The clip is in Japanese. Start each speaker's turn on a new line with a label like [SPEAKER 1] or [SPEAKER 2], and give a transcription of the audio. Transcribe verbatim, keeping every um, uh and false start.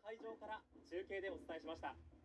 [SPEAKER 1] 会場から中継でお伝えしました。